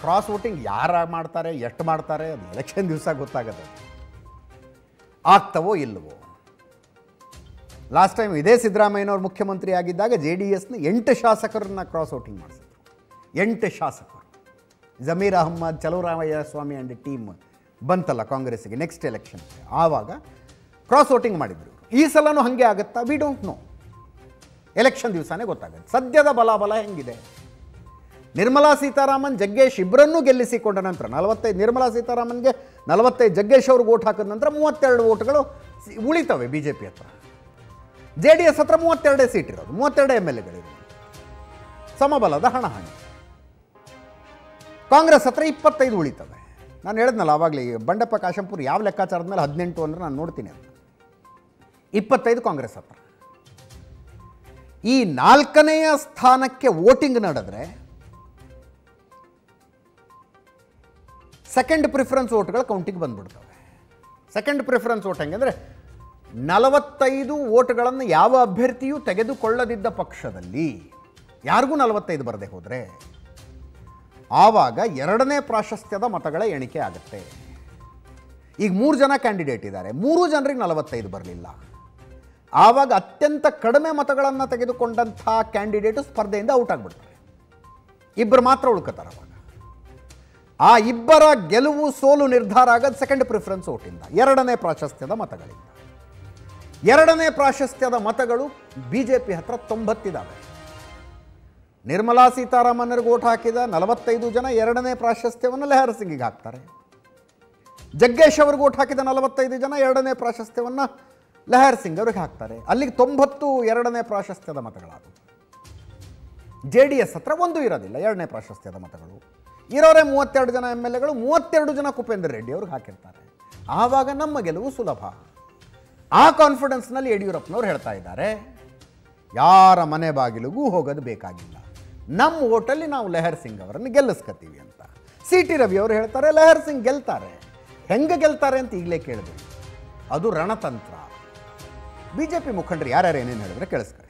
Cross voting ಯಾರು ಮಾಡ್ತಾರೆ, ಎಷ್ಟು ಮಾಡ್ತಾರೆ, ಅದು ಎಲೆಕ್ಷನ್ ದಿವಸ ಗೊತ್ತಾಗುತ್ತೆ. ಆಗ್ತವೋ ಇಲ್ಲವೋ. ಲಾಸ್ಟ್ ಟೈಮ್ ಇದೇ ಸಿದ್ದರಾಮಯ್ಯನವ್ರು ಮುಖ್ಯಮಂತ್ರಿ ಆಗಿದ್ದಾಗ JDSನ 8 ಶಾಸಕರನ್ನ ಕ್ರಾಸ್ ವೋಟಿಂಗ್ ಮಾಡಿಸಿದ್ರು. 8 ಶಾಸಕರು. ಜಮೀರ್ ಅಹಮ್ಮದ್, ಚಲುವರಾಮಯ್ಯ ಸ್ವಾಮಿ ಆ್ಯಂಡ್ ಟೀಮ್ ಬಂತಲ್ಲ ಕಾಂಗ್ರೆಸ್ಸಿಗೆ ನೆಕ್ಸ್ಟ್ ಎಲೆಕ್ಷನ್, ಆವಾಗ ಕ್ರಾಸ್ ವೋಟಿಂಗ್ ಮಾಡಿದ್ರು. ಈ ಸಲನೂ ಹಾಗೆ ಆಗುತ್ತಾ? We don't know. ಎಲೆಕ್ಷನ್ ದಿವಸನೇ ಗೊತ್ತಾಗುತ್ತೆ. ಸದ್ಯದ ಬಲಾಬಲ ಹೆಂಗಿದೆ. ನಿರ್ಮಲಾ ಸೀತಾರಾಮನ್, ಜಗ್ಗೇಶ್ ಇಬ್ಬರನ್ನೂ ಗೆಲ್ಲಿಸಿಕೊಂಡ ನಂತರ 45 ನಿರ್ಮಲಾ ಸೀತಾರಾಮನ್ಗೆ 45 ಜಗ್ಗೇಶ್ ಅವ್ರಿಗೆ ಓಟ್ ಹಾಕಿದ ನಂತರ 32 ಓಟ್ಗಳು ಉಳಿತವೆ BJP ಹತ್ರ. JDS ಹತ್ರ 32 ಸೀಟ್ ಇರೋದು, 32 MLAಗಳಿರೋದು. ಸಮಬಲದ ಹಣಾಹಣಿ. ಕಾಂಗ್ರೆಸ್ ಹತ್ರ 25 ಉಳಿತವೆ. ನಾನು ಹೇಳಿದ್ನಲ್ಲ ಆವಾಗಲೇ, ಬಂಡೆಪ್ಪ ಕಾಶಂಪುರ್ ಯಾವ ಲೆಕ್ಕಾಚಾರದ ಮೇಲೆ 18 ಅಂದರೆ ನಾನು ನೋಡ್ತೀನಿ ಅಂತ. 25 ಕಾಂಗ್ರೆಸ್ ಹತ್ರ. ಈ 4ನೆಯ ಸ್ಥಾನಕ್ಕೆ ವೋಟಿಂಗ್ ನಡೆದ್ರೆ ಸೆಕೆಂಡ್ ಪ್ರಿಫರೆನ್ಸ್ ವೋಟ್ಗಳು ಕೌಂಟಿಗೆ ಬಂದ್ಬಿಡ್ತವೆ. ಸೆಕೆಂಡ್ ಪ್ರಿಫರೆನ್ಸ್ ವೋಟ್ ಹೆಂಗಂದರೆ 45 ವೋಟ್ಗಳನ್ನು ಯಾವ ಅಭ್ಯರ್ಥಿಯೂ ತೆಗೆದುಕೊಳ್ಳದಿದ್ದ ಪಕ್ಷದಲ್ಲಿ, ಯಾರಿಗೂ 45 ಬರದೆ ಹೋದರೆ ಆವಾಗ 2ನೇ ಪ್ರಾಶಸ್ತ್ಯದ ಮತಗಳ ಎಣಿಕೆ ಆಗುತ್ತೆ. ಈಗ 3 ಜನ ಕ್ಯಾಂಡಿಡೇಟ್ ಇದ್ದಾರೆ, 3 ಜನರಿಗೆ 45 ಬರಲಿಲ್ಲ. ಆವಾಗ ಅತ್ಯಂತ ಕಡಿಮೆ ಮತಗಳನ್ನು ತೆಗೆದುಕೊಂಡಂಥ ಕ್ಯಾಂಡಿಡೇಟು ಸ್ಪರ್ಧೆಯಿಂದ ಔಟ್ ಆಗಿಬಿಡ್ತಾರೆ. 2 ಮಾತ್ರ ಉಳ್ಕೋತಾರೆ. ಅವಾಗ ಆ 2ರ ಗೆಲುವು ಸೋಲು ನಿರ್ಧಾರ ಆಗೋದು ಸೆಕೆಂಡ್ ಪ್ರಿಫರೆನ್ಸ್ ವೋಟಿಂದ, 2ನೇ ಪ್ರಾಶಸ್ತ್ಯದ ಮತಗಳಿಂದ. 2ನೇ ಪ್ರಾಶಸ್ತ್ಯದ ಮತಗಳು BJP ಹತ್ರ 90 ಇದ್ದಾವೆ. ನಿರ್ಮಲಾ ಸೀತಾರಾಮನ್ರಿಗೆ ಓಟ್ ಹಾಕಿದ 45 ಜನ 2ನೇ ಪ್ರಾಶಸ್ತ್ಯವನ್ನು ಲೆಹರ್ ಸಿಂಗಿಗೆ ಹಾಕ್ತಾರೆ. ಜಗ್ಗೇಶ್ ಅವ್ರಿಗೆ ಓಟ್ ಹಾಕಿದ 45 ಜನ 2ನೇ ಪ್ರಾಶಸ್ತ್ಯವನ್ನು ಲೆಹರ್ ಸಿಂಗ್ ಅವ್ರಿಗೆ ಹಾಕ್ತಾರೆ. ಅಲ್ಲಿಗೆ 90 2ನೇ ಪ್ರಾಶಸ್ತ್ಯದ ಮತಗಳಾದವು. JDS ಹತ್ರ 1 ಇರೋದಿಲ್ಲ 2ನೇ ಪ್ರಾಶಸ್ತ್ಯದ ಮತಗಳು. ಇರೋರೇ 32 ಜನ MLAಗಳು, 32 ಜನ ಕುಪೇಂದ್ರ ರೆಡ್ಡಿ ಅವ್ರಿಗೆ ಹಾಕಿರ್ತಾರೆ. ಆವಾಗ ನಮ್ಮ ಗೆಲುವು ಸುಲಭ. ಆ ಕಾನ್ಫಿಡೆನ್ಸ್ನಲ್ಲಿ ಯಡಿಯೂರಪ್ಪನವ್ರು ಹೇಳ್ತಾ ಇದ್ದಾರೆ, ಯಾರ ಮನೆ ಬಾಗಿಲಿಗೂ ಹೋಗೋದು ಬೇಕಾಗಿಲ್ಲ, ನಮ್ಮ ಓಟಲ್ಲಿ ನಾವು ಲೆಹರ್ ಸಿಂಗ್ ಅವರನ್ನು ಗೆಲ್ಲಿಸ್ಕೊತೀವಿ ಅಂತ. CT ರವಿ ಅವರು ಹೇಳ್ತಾರೆ ಲೆಹರ್ ಸಿಂಗ್ ಗೆಲ್ತಾರೆ. ಹೆಂಗೆ ಗೆಲ್ತಾರೆ ಅಂತ ಈಗಲೇ ಕೇಳಿದ್ರು. ಅದು ರಣತಂತ್ರ. BJP ಮುಖಂಡರು ಯಾರ್ಯಾರು ಏನೇನು ಹೇಳಿದ್ರೆ ಕೇಳಿಸ್ತಾರೆ.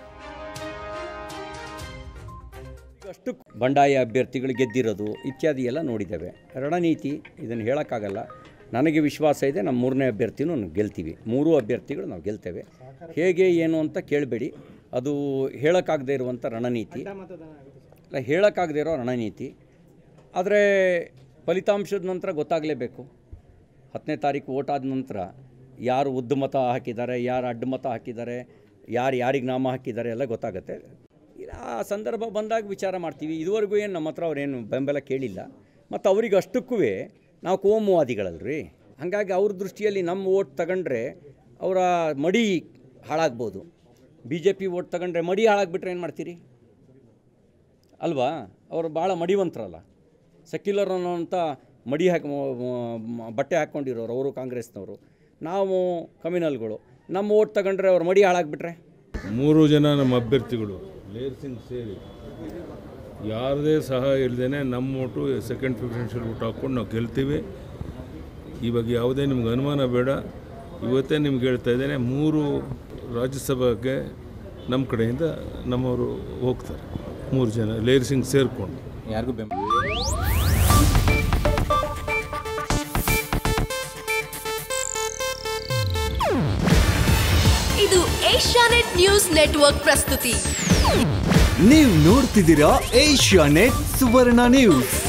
ಅಷ್ಟು ಬಂಡಾಯ ಅಭ್ಯರ್ಥಿಗಳು ಗೆದ್ದಿರೋದು ಇತ್ಯಾದಿ ಎಲ್ಲ ನೋಡಿದ್ದೇವೆ. ರಣನೀತಿ ಇದನ್ನು ಹೇಳೋಕ್ಕಾಗಲ್ಲ. ನನಗೆ ವಿಶ್ವಾಸ ಇದೆ, ನಮ್ಮ 3ನೇ ಅಭ್ಯರ್ಥಿನೂ ಗೆಲ್ತೀವಿ. 3 ಅಭ್ಯರ್ಥಿಗಳು ನಾವು ಗೆಲ್ತೇವೆ. ಹೇಗೆ ಏನು ಅಂತ ಕೇಳಬೇಡಿ. ಅದು ಹೇಳೋಕ್ಕಾಗದೇ ಇರುವಂಥ ರಣನೀತಿ, ಇಲ್ಲ ಹೇಳೋಕ್ಕಾಗದೇ ಇರೋ ರಣನೀತಿ. ಆದರೆ ಫಲಿತಾಂಶದ ನಂತರ ಗೊತ್ತಾಗಲೇಬೇಕು. 10ನೇ ತಾರೀಕು ಓಟ್ ಆದ ನಂತರ ಯಾರು ಉದ್ದ ಮತ ಹಾಕಿದ್ದಾರೆ, ಯಾರು ಅಡ್ಡ ಮತ ಹಾಕಿದ್ದಾರೆ, ಯಾರಿಗೆ ನಾಮ ಹಾಕಿದ್ದಾರೆ ಎಲ್ಲ ಗೊತ್ತಾಗುತ್ತೆ. ಆ ಸಂದರ್ಭ ಬಂದಾಗ ವಿಚಾರ ಮಾಡ್ತೀವಿ. ಇದುವರೆಗೂ ಏನು ನಮ್ಮ ಹತ್ರ ಅವ್ರೇನು ಬೆಂಬಲ ಕೇಳಿಲ್ಲ. ಮತ್ತು ಅವ್ರಿಗೆ ಅಷ್ಟಕ್ಕೂ ನಾವು ಕೋಮುವಾದಿಗಳಲ್ರಿ. ಹಾಗಾಗಿ ಅವ್ರ ದೃಷ್ಟಿಯಲ್ಲಿ ನಮ್ಮ ಓಟ್ ತಗೊಂಡ್ರೆ ಅವರ ಮಡಿ ಹಾಳಾಗ್ಬೋದು. BJP ಓಟ್ ತಗೊಂಡ್ರೆ ಮಡಿ ಹಾಳಾಗ್ಬಿಟ್ರೆ ಏನು ಮಾಡ್ತೀರಿ ಅಲ್ವಾ? ಅವರು ಭಾಳ ಮಡಿವಂತರಲ್ಲ. ಸೆಕ್ಯುಲರ್ ಅನ್ನೋಂಥ ಮಡಿ ಬಟ್ಟೆ ಹಾಕ್ಕೊಂಡಿರೋರು ಅವರು ಕಾಂಗ್ರೆಸ್ನವರು. ನಾವು ಕಮ್ಯುನಲ್ಗಳು. ನಮ್ಮ ಓಟ್ ತಗೊಂಡ್ರೆ ಅವ್ರ ಮಡಿ ಹಾಳಾಗ್ಬಿಟ್ರೆ 3 ಜನ ನಮ್ಮ ಅಭ್ಯರ್ಥಿಗಳು ಲೇರ್ ಸಿಂಗ್ ಸೇರಿ ಯಾರದೇ ಸಹ ಇಲ್ಲದೇ ನಮ್ಮ ಓಟು ಸೆಕೆಂಡ್ ಪ್ರಿಫರೆನ್ಷಿಯಲ್ ಓಟ್ ಹಾಕ್ಕೊಂಡು ನಾವು ಗೆಲ್ತೀವಿ. ಇವಾಗ ಯಾವುದೇ ನಿಮ್ಗೆ ಅನುಮಾನ ಬೇಡ. ಇವತ್ತೇ ನಿಮ್ಗೆ ಹೇಳ್ತಾ ಇದ್ದೇನೆ, 3 ರಾಜ್ಯಸಭೆಗೆ ನಮ್ಮ ಕಡೆಯಿಂದ ನಮ್ಮವರು ಹೋಗ್ತಾರೆ. 3 ಜನ ಲೇರ್ ಸಿಂಗ್ ಸೇರಿಕೊಂಡು ಯಾರಿಗೂ ಬೆಂಬಲ. ಇದು ಏಷ್ಯಾನೆಟ್ ನ್ಯೂಸ್ ನೆಟ್ವರ್ಕ್ ಪ್ರಸ್ತುತಿ. ನೀವು ನೋಡ್ತಿದ್ದೀರಾ ಏಷ್ಯಾನೆಟ್ ಸುವರ್ಣ ನ್ಯೂಸ್.